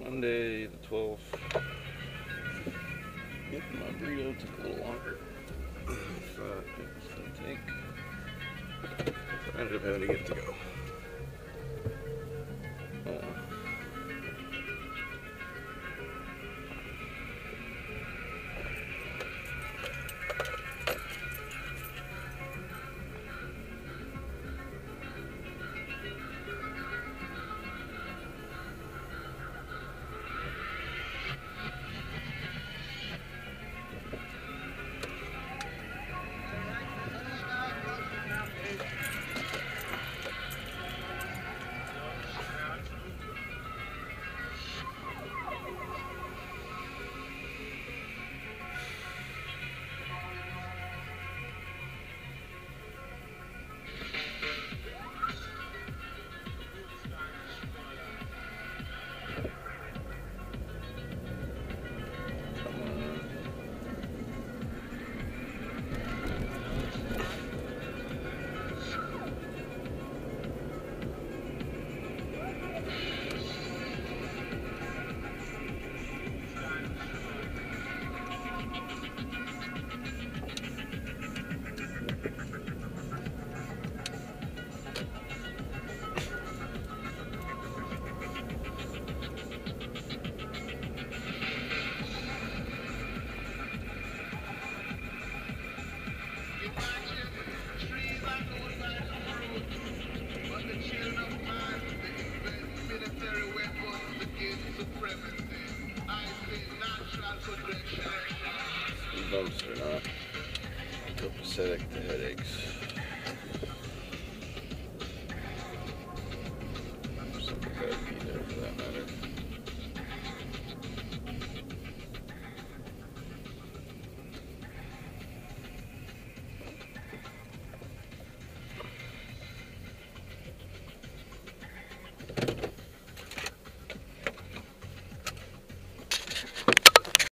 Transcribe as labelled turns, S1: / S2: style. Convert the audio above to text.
S1: Monday the 12th. Yep, my burrito took a little longer. Thought it was going to take. So I ended up having to get it to go. Dumpster, not copacetic to head